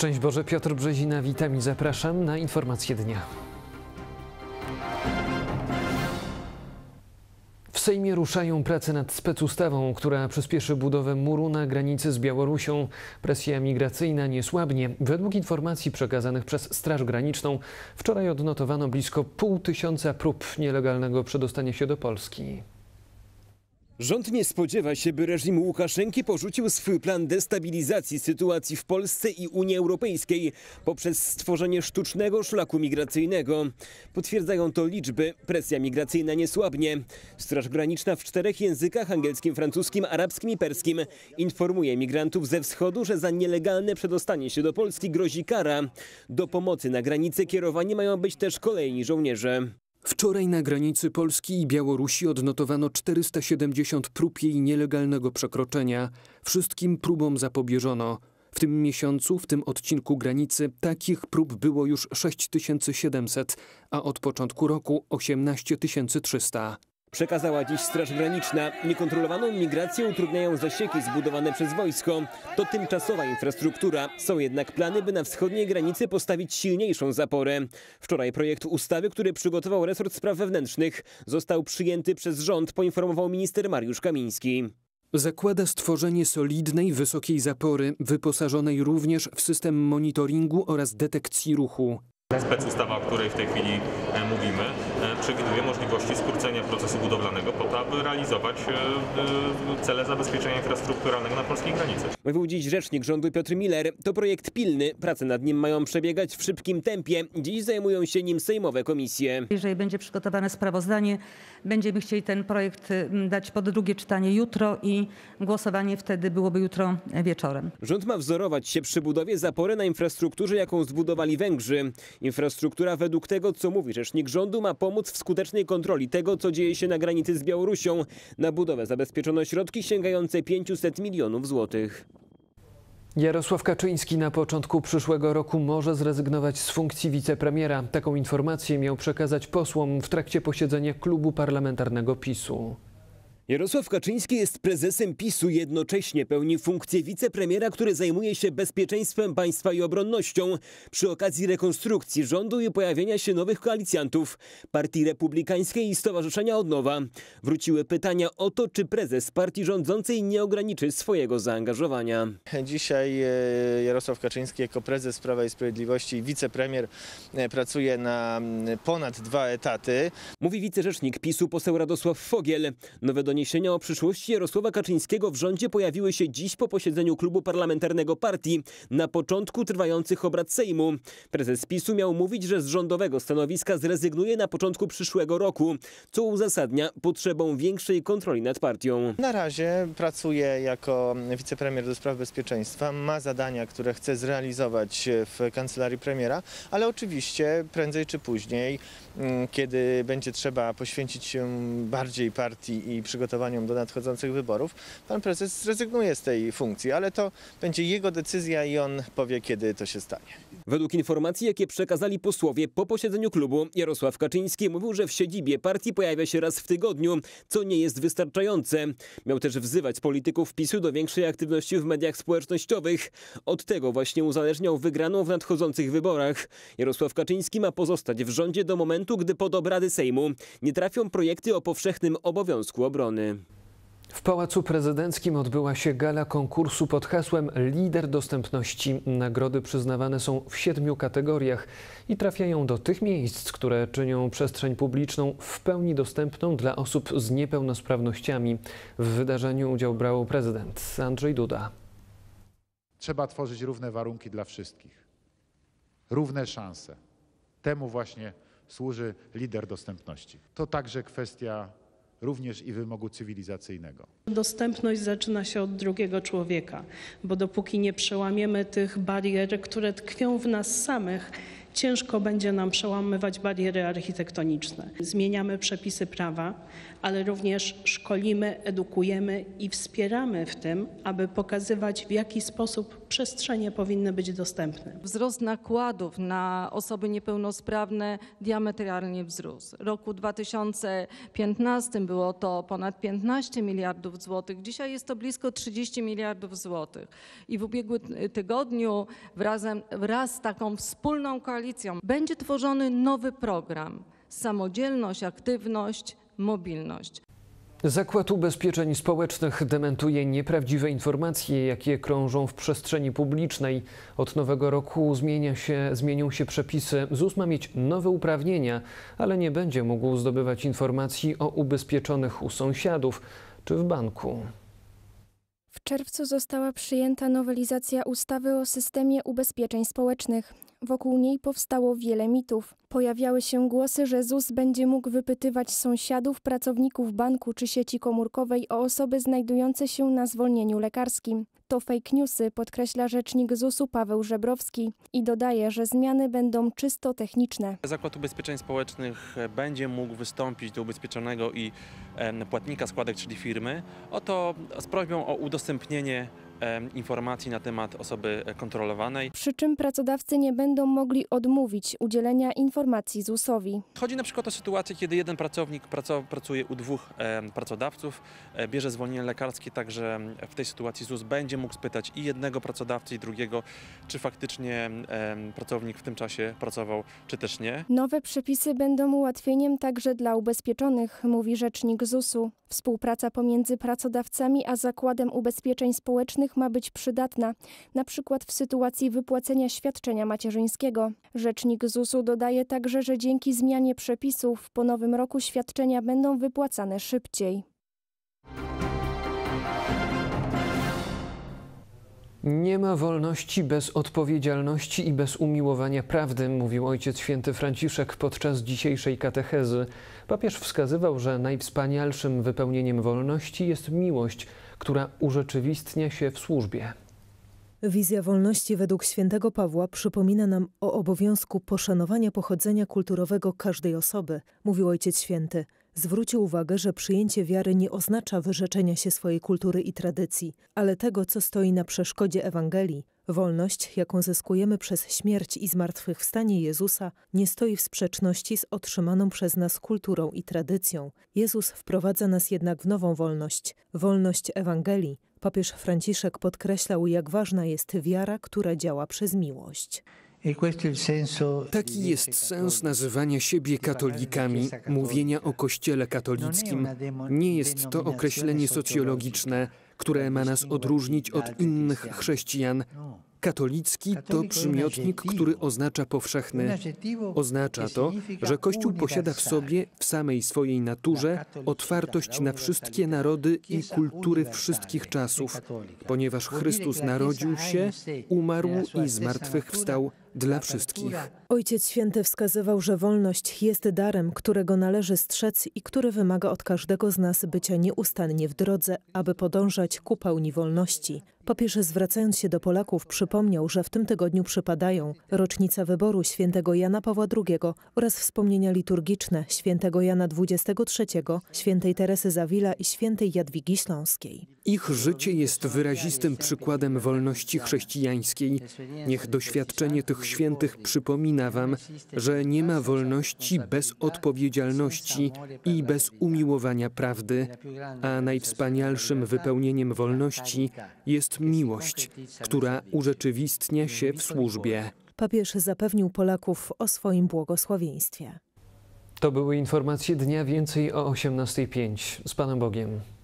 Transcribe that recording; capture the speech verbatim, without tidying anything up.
Szczęść Boże, Piotr Brzezina, witam i zapraszam na informacje dnia. W Sejmie ruszają prace nad specustawą, która przyspieszy budowę muru na granicy z Białorusią. Presja migracyjna nie słabnie. Według informacji przekazanych przez Straż Graniczną wczoraj odnotowano blisko pół tysiąca prób nielegalnego przedostania się do Polski. Rząd nie spodziewa się, by reżim Łukaszenki porzucił swój plan destabilizacji sytuacji w Polsce i Unii Europejskiej poprzez stworzenie sztucznego szlaku migracyjnego. Potwierdzają to liczby. Presja migracyjna nie słabnie. Straż Graniczna w czterech językach: angielskim, francuskim, arabskim i perskim informuje migrantów ze wschodu, że za nielegalne przedostanie się do Polski grozi kara. Do pomocy na granicy kierowani mają być też kolejni żołnierze. Wczoraj na granicy Polski i Białorusi odnotowano czterysta siedemdziesiąt prób jej nielegalnego przekroczenia. Wszystkim próbom zapobieżono. W tym miesiącu, w tym odcinku granicy, takich prób było już sześć tysięcy siedemset, a od początku roku osiemnaście tysięcy trzysta. Przekazała dziś Straż Graniczna. Niekontrolowaną migrację utrudniają zasieki zbudowane przez wojsko. To tymczasowa infrastruktura. Są jednak plany, by na wschodniej granicy postawić silniejszą zaporę. Wczoraj projekt ustawy, który przygotował resort spraw wewnętrznych, został przyjęty przez rząd, poinformował minister Mariusz Kamiński. Zakłada stworzenie solidnej, wysokiej zapory, wyposażonej również w system monitoringu oraz detekcji ruchu. Specustawa, o której w tej chwili mówimy, przewiduje możliwości skrócenia procesu budowlanego po to, aby realizować cele zabezpieczenia infrastrukturalnego na polskiej granicy. Mówił dziś rzecznik rządu Piotr Miller. To projekt pilny. Prace nad nim mają przebiegać w szybkim tempie. Dziś zajmują się nim sejmowe komisje. Jeżeli będzie przygotowane sprawozdanie, będziemy chcieli ten projekt dać pod drugie czytanie jutro i głosowanie wtedy byłoby jutro wieczorem. Rząd ma wzorować się przy budowie zapory na infrastrukturze, jaką zbudowali Węgrzy. Infrastruktura według tego, co mówi rzecznik rządu, ma pomóc w skutecznej kontroli tego, co dzieje się na granicy z Białorusią. Na budowę zabezpieczono środki sięgające pięćset milionów złotych. Jarosław Kaczyński na początku przyszłego roku może zrezygnować z funkcji wicepremiera. Taką informację miał przekazać posłom w trakcie posiedzenia klubu parlamentarnego PiSu. Jarosław Kaczyński jest prezesem PiSu, jednocześnie pełni funkcję wicepremiera, który zajmuje się bezpieczeństwem państwa i obronnością. Przy okazji rekonstrukcji rządu i pojawienia się nowych koalicjantów, Partii Republikańskiej i Stowarzyszenia Odnowa, wróciły pytania o to, czy prezes partii rządzącej nie ograniczy swojego zaangażowania. Dzisiaj Jarosław Kaczyński jako prezes Prawa i Sprawiedliwości i wicepremier pracuje na ponad dwa etaty. Mówi wicerzecznik PiSu poseł Radosław Fogiel. Nowe doniesienia o przyszłości Jarosława Kaczyńskiego w rządzie pojawiły się dziś po posiedzeniu klubu parlamentarnego partii, na początku trwających obrad Sejmu. Prezes PiSu miał mówić, że z rządowego stanowiska zrezygnuje na początku przyszłego roku, co uzasadnia potrzebą większej kontroli nad partią. Na razie pracuje jako wicepremier do spraw bezpieczeństwa, ma zadania, które chce zrealizować w kancelarii premiera, ale oczywiście prędzej czy później, kiedy będzie trzeba poświęcić się bardziej partii i przygotowaniom do nadchodzących wyborów, pan prezes zrezygnuje z tej funkcji, ale to będzie jego decyzja i on powie, kiedy to się stanie. Według informacji, jakie przekazali posłowie po posiedzeniu klubu, Jarosław Kaczyński mówił, że w siedzibie partii pojawia się raz w tygodniu, co nie jest wystarczające. Miał też wzywać polityków PiSu do większej aktywności w mediach społecznościowych. Od tego właśnie uzależniał wygraną w nadchodzących wyborach. Jarosław Kaczyński ma pozostać w rządzie do momentu, gdy pod obrady Sejmu nie trafią projekty o powszechnym obowiązku obrony. W Pałacu Prezydenckim odbyła się gala konkursu pod hasłem Lider Dostępności. Nagrody przyznawane są w siedmiu kategoriach i trafiają do tych miejsc, które czynią przestrzeń publiczną w pełni dostępną dla osób z niepełnosprawnościami. W wydarzeniu udział brał prezydent Andrzej Duda. Trzeba tworzyć równe warunki dla wszystkich, równe szanse. Temu właśnie służy lider dostępności. To także kwestia również i wymogu cywilizacyjnego. Dostępność zaczyna się od drugiego człowieka, bo dopóki nie przełamiemy tych barier, które tkwią w nas samych, ciężko będzie nam przełamywać bariery architektoniczne. Zmieniamy przepisy prawa, ale również szkolimy, edukujemy i wspieramy w tym, aby pokazywać, w jaki sposób przestrzenie powinny być dostępne. Wzrost nakładów na osoby niepełnosprawne diametralnie wzrósł. W roku dwa tysiące piętnastym było to ponad piętnaście miliardów złotych, dzisiaj jest to blisko trzydzieści miliardów złotych. I w ubiegłym tygodniu wraz, wraz z taką wspólną koalicją będzie tworzony nowy program Samodzielność, Aktywność, Mobilność. Zakład Ubezpieczeń Społecznych dementuje nieprawdziwe informacje, jakie krążą w przestrzeni publicznej. Od nowego roku zmienia się, zmienią się przepisy. ZUS ma mieć nowe uprawnienia, ale nie będzie mógł zdobywać informacji o ubezpieczonych u sąsiadów czy w banku. W czerwcu została przyjęta nowelizacja ustawy o systemie ubezpieczeń społecznych. Wokół niej powstało wiele mitów. Pojawiały się głosy, że ZUS będzie mógł wypytywać sąsiadów, pracowników banku czy sieci komórkowej o osoby znajdujące się na zwolnieniu lekarskim. To fake newsy, podkreśla rzecznik zusu Paweł Żebrowski i dodaje, że zmiany będą czysto techniczne. Zakład Ubezpieczeń Społecznych będzie mógł wystąpić do ubezpieczonego i płatnika składek, czyli firmy, o to z prośbą o udostępnienie informacji na temat osoby kontrolowanej. Przy czym pracodawcy nie będą mogli odmówić udzielenia informacji zusowi. Chodzi na przykład o sytuację, kiedy jeden pracownik pracuje u dwóch pracodawców, bierze zwolnienie lekarskie, także w tej sytuacji ZUS będzie mógł spytać i jednego pracodawcy, i drugiego, czy faktycznie pracownik w tym czasie pracował, czy też nie. Nowe przepisy będą ułatwieniem także dla ubezpieczonych, mówi rzecznik zusu. Współpraca pomiędzy pracodawcami a Zakładem Ubezpieczeń Społecznych ma być przydatna, na przykład w sytuacji wypłacenia świadczenia macierzyńskiego. Rzecznik zusu dodaje także, że dzięki zmianie przepisów po nowym roku świadczenia będą wypłacane szybciej. Nie ma wolności bez odpowiedzialności i bez umiłowania prawdy, mówił Ojciec Święty Franciszek podczas dzisiejszej katechezy. Papież wskazywał, że najwspanialszym wypełnieniem wolności jest miłość, która urzeczywistnia się w służbie. Wizja wolności według świętego Pawła przypomina nam o obowiązku poszanowania pochodzenia kulturowego każdej osoby, mówił Ojciec Święty. Zwrócił uwagę, że przyjęcie wiary nie oznacza wyrzeczenia się swojej kultury i tradycji, ale tego, co stoi na przeszkodzie Ewangelii. Wolność, jaką zyskujemy przez śmierć i zmartwychwstanie Jezusa, nie stoi w sprzeczności z otrzymaną przez nas kulturą i tradycją. Jezus wprowadza nas jednak w nową wolność, wolność Ewangelii. Papież Franciszek podkreślał, jak ważna jest wiara, która działa przez miłość. Taki jest sens nazywania siebie katolikami, mówienia o Kościele katolickim. Nie jest to określenie socjologiczne, które ma nas odróżnić od innych chrześcijan. Katolicki to przymiotnik, który oznacza powszechny. Oznacza to, że Kościół posiada w sobie, w samej swojej naturze, otwartość na wszystkie narody i kultury wszystkich czasów, ponieważ Chrystus narodził się, umarł i zmartwychwstał dla wszystkich. Ojciec Święty wskazywał, że wolność jest darem, którego należy strzec i który wymaga od każdego z nas bycia nieustannie w drodze, aby podążać ku pełni wolności. Papież, zwracając się do Polaków, przypomniał, że w tym tygodniu przypadają rocznica wyboru świętego Jana Pawła drugiego oraz wspomnienia liturgiczne świętego Jana dwudziestego trzeciego, świętej Teresy z Avila i świętej Jadwigi Śląskiej. Ich życie jest wyrazistym przykładem wolności chrześcijańskiej. Niech doświadczenie tych świętych przypomina wam, że nie ma wolności bez odpowiedzialności i bez umiłowania prawdy, a najwspanialszym wypełnieniem wolności jest miłość, która urzeczywistnia się w służbie. Papież zapewnił Polaków o swoim błogosławieństwie. To były informacje dnia, więcej o osiemnastej pięć. Z Panem Bogiem.